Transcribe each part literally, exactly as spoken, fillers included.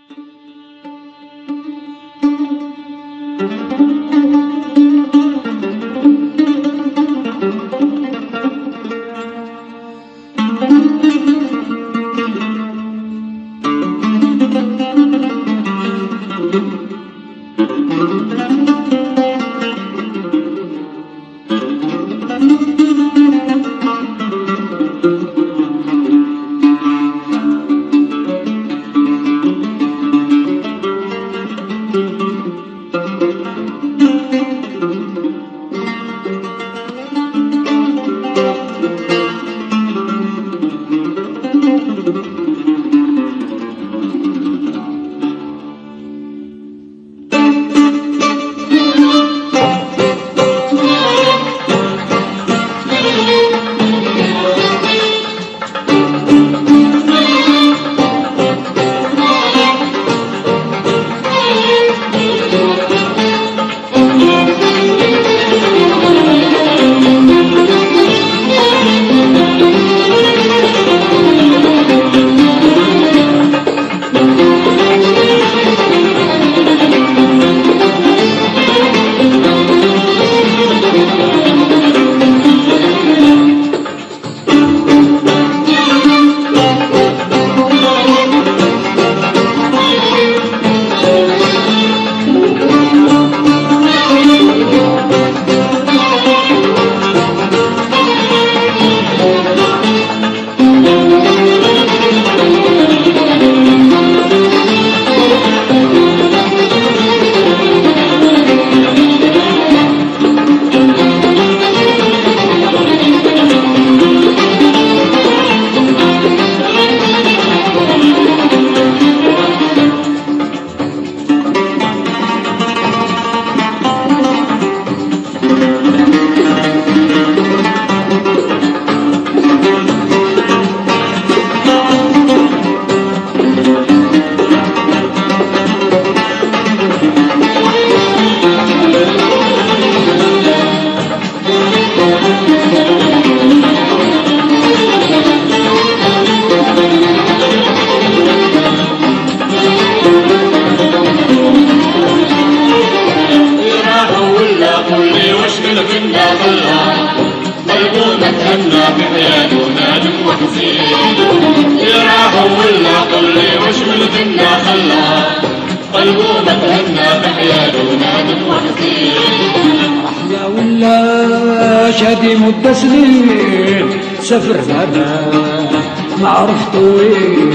شادي مدة سنين سافر هذا ما عرفت وين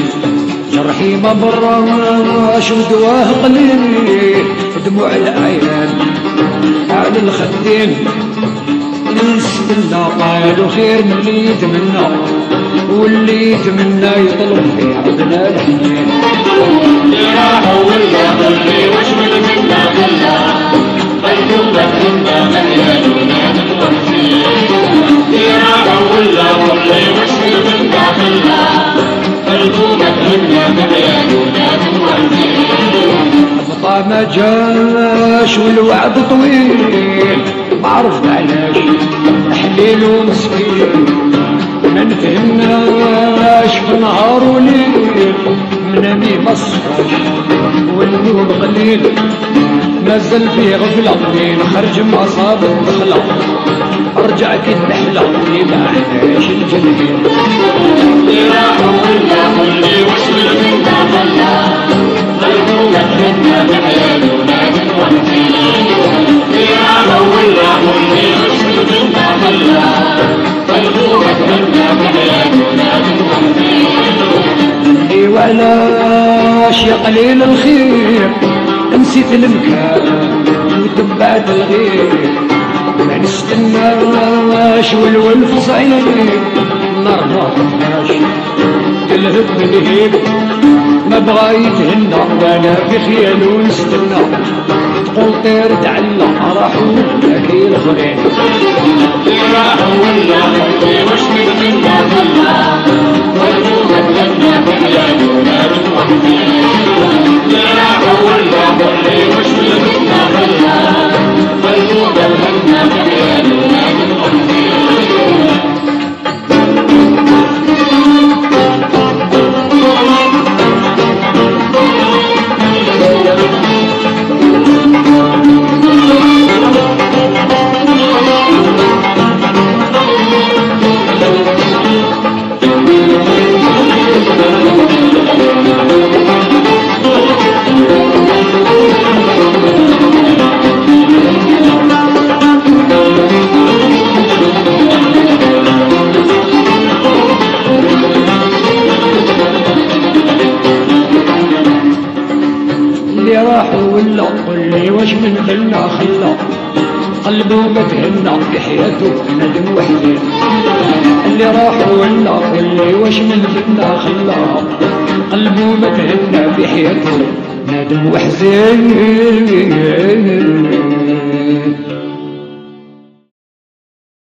جرحي ما براش ودواه قليل دموع العيان على الخدين نستنى قالوا خير من اللي يتمنى واللي يتمنى يطلب في عبدنا الحنين اللي راحوا ولا ضلي وش من منا خلا قلبك منا مليان ونادم وحشين اللي راحوا ولا ضلي وش من منا خلا قلبك منا مليان ونادم وحشين البطا ما جاش والوعد طويل ما عرفت علاش حليل ومسكين ما نفهمناش في نهار وليل منامي ما صفاش والنور قليل نزل فيه غفلة منين خرج ما صاب الدخلة ارجع كي النحلة اللي ما عندهاش الجنين اللي راحوا ولا واللي وصل منا خلا قلبك منا مليان ونادم وحشين اللي راحوا ولا واللي وصل منا خلا قلبك منا مليان ونادم وحشين اي وعلاش يا قليل الخير نسيت المكان وتبعت الغير ما نستناش والولف صعيب النار ما طفاش الهب الهيب ما بغا يتهنى وانا في خيالو نستنى تقول طير تعلى راحوا لكي الخرين اللي راحوا ولا خلي وش من منا خلا قلبك منا مليان ونادم وحشين اللي راحوا ولا خلي وش من منا خلا قلبك منا مليان ونادم وحشين راح ولا قل لي واش من بلنا خلا قلبه ما تهنى بحياته ندم وحزين اللي راح ولا قل لي واش من بلنا خلا قلبه ما تهنى بحياته ندم وحزين